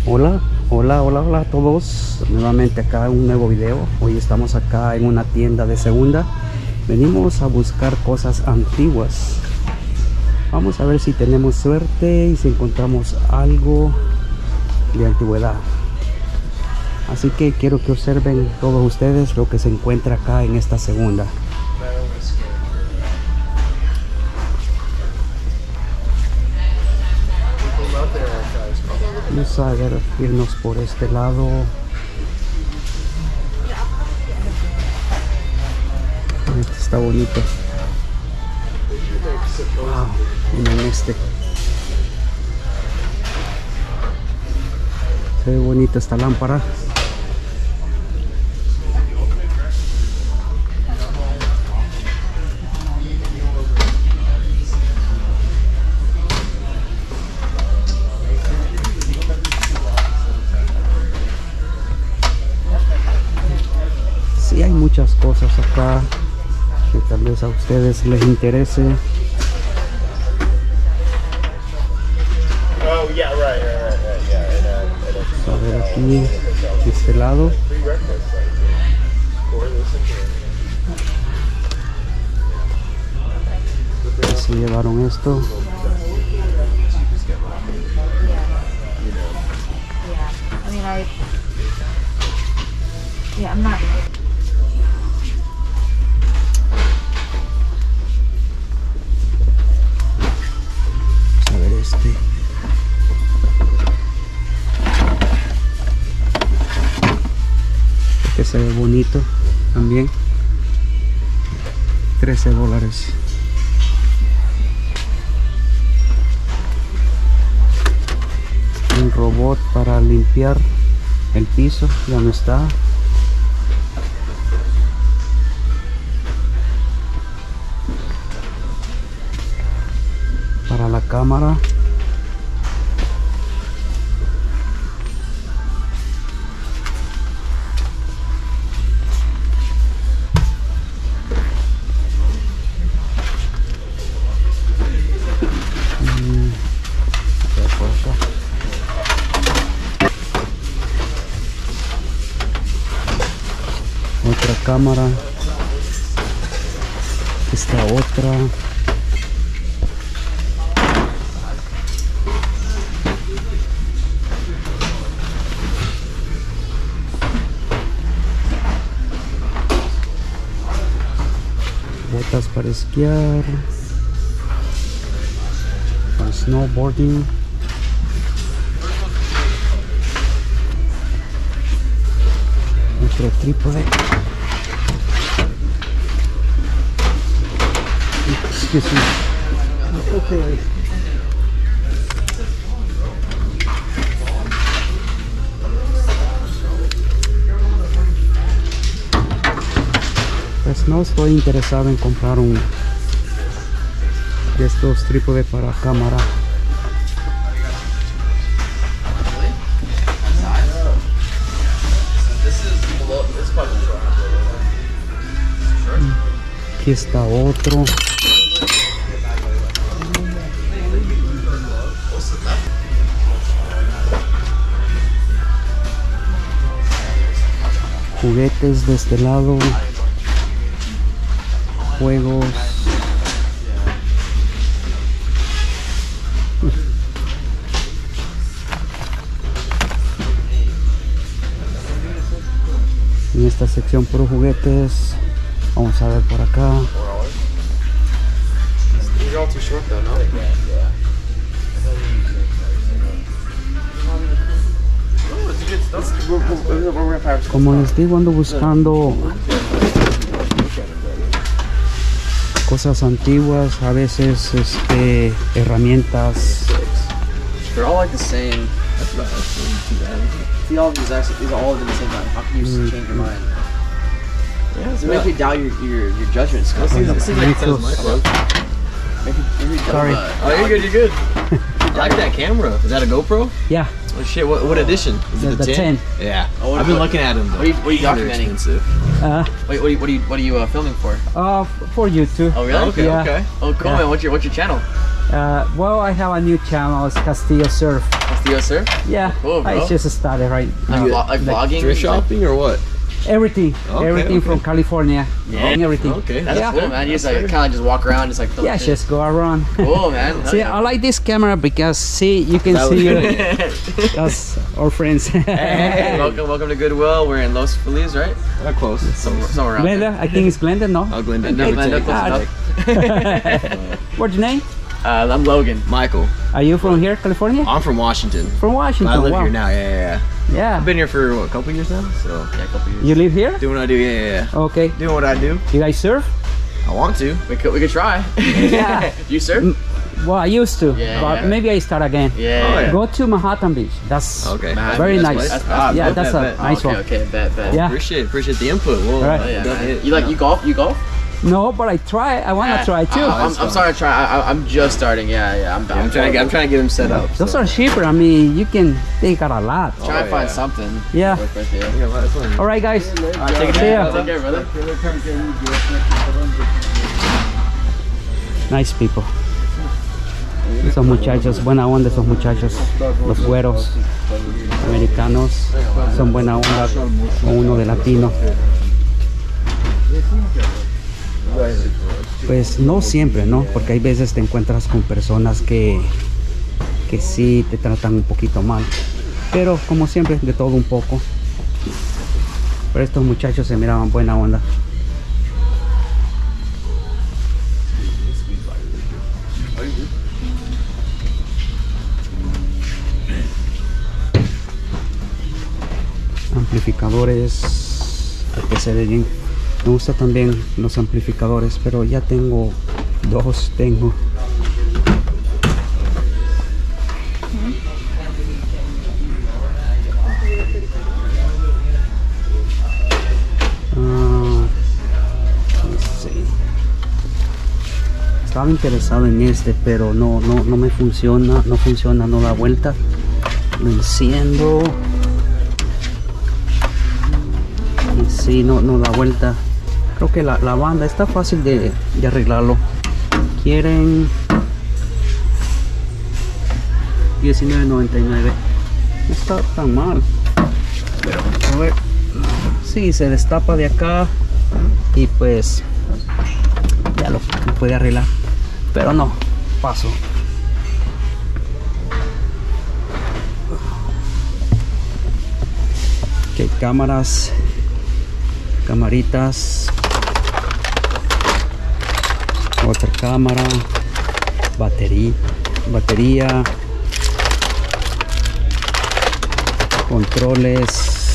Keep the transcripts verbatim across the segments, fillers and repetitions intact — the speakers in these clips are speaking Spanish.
Hola, hola, hola, hola a todos. Nuevamente acá un nuevo video. Hoy estamos acá en una tienda de segunda. Venimos a buscar cosas antiguas. Vamos a ver si tenemos suerte y si encontramos algo de antigüedad. Así que quiero que observen todos ustedes lo que se encuentra acá en esta segunda. Vamos a ver, irnos por este lado. Este está bonito. Wow, miren este. Se ve bonita esta lámpara. Sí, hay muchas cosas acá que tal vez a ustedes les interese. Oh, yeah, right, right, right, right, yeah. Vamos a ver aquí, de este lado. Se llevaron esto. I mean, I, yeah, I'm not. A ver este. Este se ve bonito también. trece dólares. Un robot para limpiar el piso, ya no está. Para la cámara. Mm, por acá. Otra cámara. Esta otra. Botas para esquiar. Para snowboarding. Otro trípode. Excuse me. Okay. Pues no estoy interesado en comprar un de estos trípodes para cámara. Aquí está otro. Juguetes de este lado. Juegos. En esta sección por juguetes. Vamos a ver por acá. Como les digo, ando buscando cosas antiguas, a veces este herramientas. They're all like the same. That's about too bad. See, all of these actually, these are all of them the same time. How can you mm. change your mind? Yeah, it's make you doubt your your, your judgment skills. It seems like it my clothes. Sorry. Oh, you're good. You're good. I like that camera. Is that a GoPro? Yeah. Oh shit! What what edition? Is The, it the, the ten? ten. Yeah. Oh, what I've been what- looking at them. What are you, what are you They're documenting? expensive. Uh, Wait, what are you what are you what are you uh, filming for? uh, for you too. Oh really? Okay. Yeah. Okay. Oh, cool, Yeah. man. What's your, what's your channel? Uh, well, I have a new channel. It's Castillo Surf. Castillo Surf? Yeah, Cool, bro. I just started right Like, now. vlog- like vlogging? Thrift shopping or what? Everything, Okay, everything okay. from California. Yeah. Everything. Okay. That's Yeah. cool, man. You just like kind of just walk around, just like. film Yeah, shit. just go around. Cool, man. Hell See, yeah. I like this camera because see, you can That see was- your, us, our friends. Hey, welcome, welcome to Goodwill. We're in Los Feliz, right? Not close. Somewhere, somewhere around. Glenda, I think it's Glenda, no? Oh, Glenda. No, give or Glenda, take. close enough. What's your name? Uh, I'm Logan. Michael. Are you from here, California? I'm from Washington. From Washington. I live wow. here now. Yeah, yeah, yeah. Yeah. I've been here for what, a couple years now. So Yeah, a couple years. You live here? doing what I do. Yeah, yeah, yeah. Okay. Doing what I do. You guys surf? I want to. We could, we could try. Yeah. You surf? Well, I used to, Yeah, but yeah. maybe I start again. Yeah. Oh, yeah. Go to Manhattan Beach. That's Okay. Man, very that's nice. nice. That's- Ah, yeah, bet, that's bet, a bet. nice okay, one. okay, bet, bet. Yeah. Appreciate appreciate the input. Whoa, All right. Oh, yeah, Don't man. hit, You like know. you golf? You golf? No, but I try. I want to try too. I, I'm, that's I'm fine. sorry to try. I, I, I'm just starting. Yeah, yeah. I'm, Yeah, I'm trying to get I'm trying to get him set up. Those so. are cheaper. I mean, you can take out a lot. Try to Oh, find yeah. something. Yeah. to work with, yeah. Yeah, well, that's fine. All right, guys. All right, take it See easy. ya. Take care, brother. Nice people. Esos muchachos, buena onda esos muchachos. Los güeros americanos son buena onda con uno de latino. Pues no siempre, ¿no? Porque hay veces te encuentras con personas que, que sí te tratan un poquito mal. Pero como siempre, de todo un poco. Pero estos muchachos se miraban buena onda. Amplificadores, que se ve bien. Me gusta también los amplificadores, pero ya tengo dos, tengo. Ah, no sé. Estaba interesado en este, pero no, no, no me funciona, no funciona, no da vuelta. Lo enciendo. Y sí, no, no da vuelta. Creo que la, la banda está fácil de, de arreglarlo. Quieren diecinueve noventa y nueve. No está tan mal. Pero a ver. Sí, se destapa de acá. Y pues ya lo, lo puede arreglar. Pero no, paso. Ok, cámaras. Camaritas, otra cámara, batería, batería, controles,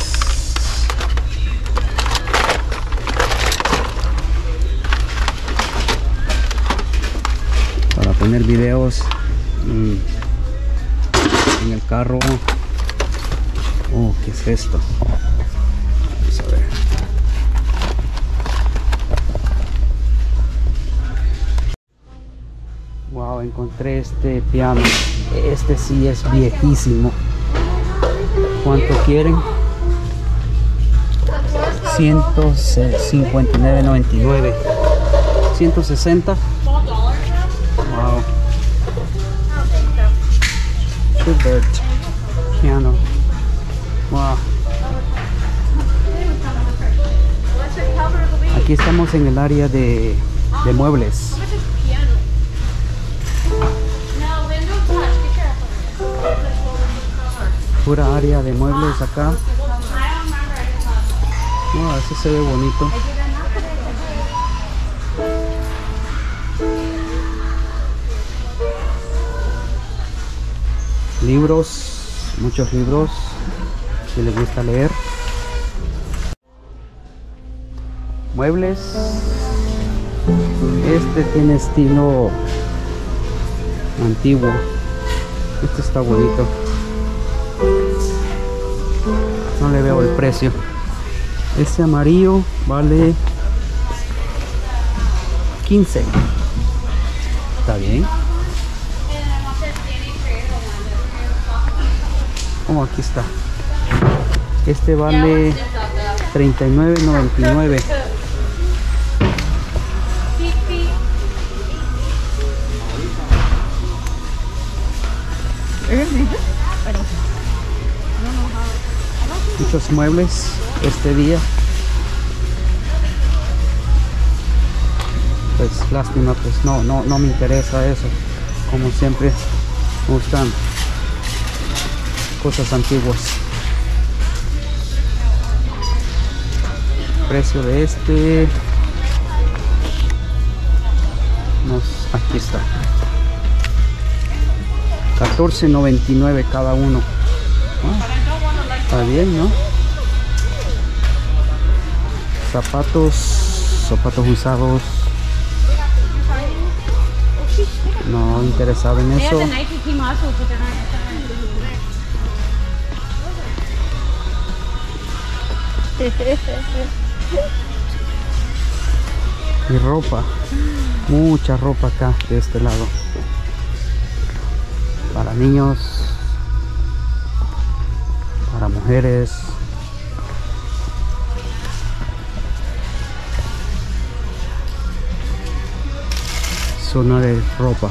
para poner videos mm, en el carro. Oh, ¿qué es esto? Vamos a ver. Wow, encontré este piano. Este sí es viejísimo. ¿Cuánto quieren? ciento cincuenta y nueve noventa y nueve. ciento sesenta. Wow. Schubert piano. Wow. Aquí estamos en el área de, de muebles. Pura área de muebles acá. Oh, ese se ve bonito. Libros, muchos libros, si les gusta leer. Muebles. Este tiene estilo antiguo. Este está bonito. No le veo el precio. Este amarillo vale quince. Está bien. Oh, aquí está. Este vale treinta y nueve noventa y nueve. Muchos muebles este día. Pues lástima, pues no, no, no me interesa eso. Como siempre, me gustan cosas antiguas. Precio de este, nos, aquí está, catorce noventa y nueve cada uno. Ah, está bien, ¿no? Zapatos, zapatos usados. No interesado en eso. Y ropa, mucha ropa acá de este lado, para niños, para mujeres. Zona de ropa.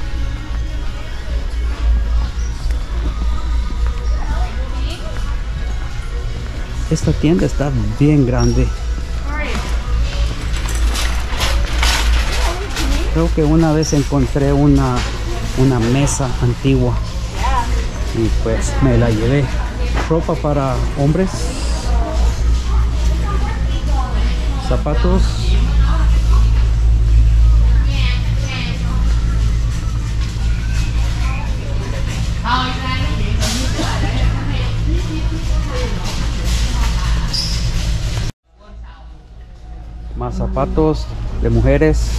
Esta tienda está bien grande. Creo que una vez encontré una, una mesa antigua y pues me la llevé. Ropa para hombres, zapatos, más zapatos de mujeres.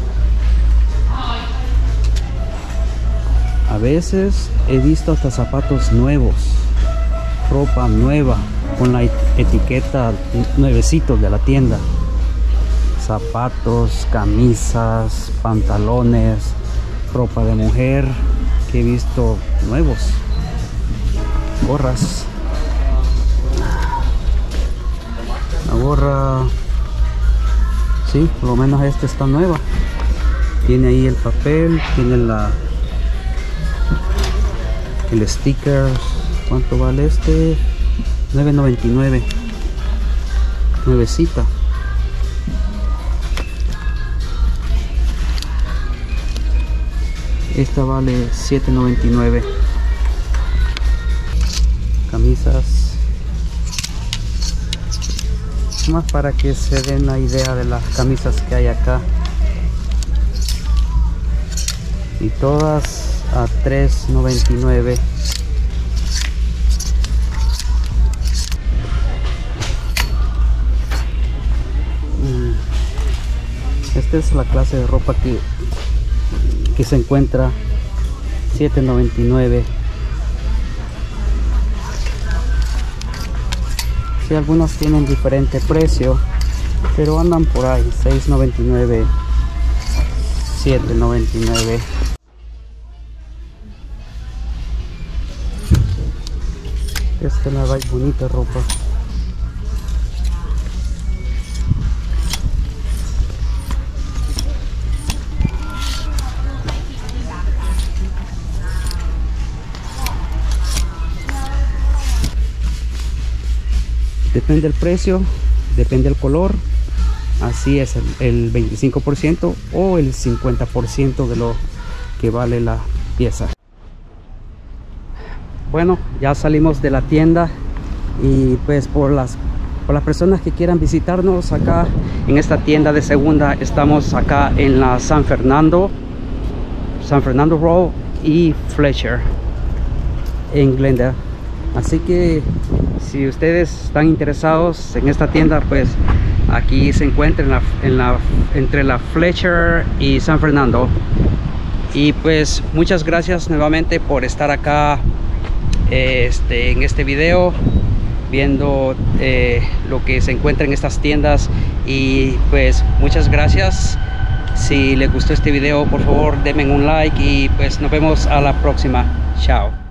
A veces he visto hasta zapatos nuevos, ropa nueva con la etiqueta nuevecitos de la tienda. Zapatos, camisas, pantalones, ropa de mujer que he visto nuevos. Gorras. La gorra, sí, por lo menos esta está nueva. Tiene ahí el papel, tiene la el sticker. ¿Cuánto vale este? nueve noventa y nueve. Nuevecita. Esta vale siete noventa y nueve. Camisas. Más para que se den la idea de las camisas que hay acá. Y todas a tres noventa y nueve. Esta es la clase de ropa que, que se encuentra siete noventa y nueve. Sí, algunas tienen diferente precio, pero andan por ahí seis noventa y nueve, siete noventa y nueve. Esta la hay bonita ropa. Depende del precio, depende del color. Así es, el, el veinticinco por ciento o el cincuenta por ciento de lo que vale la pieza. Bueno, ya salimos de la tienda y pues por las, por las personas que quieran visitarnos acá en esta tienda de segunda, estamos acá en la San Fernando, San Fernando Road y Fletcher en Glendale. Así que si ustedes están interesados en esta tienda, pues aquí se encuentra en la, en la, entre la Fletcher y San Fernando. Y pues muchas gracias nuevamente por estar acá este, en este video, viendo eh, lo que se encuentra en estas tiendas. Y pues muchas gracias. Si les gustó este video, por favor denme un like y pues nos vemos a la próxima. Chao.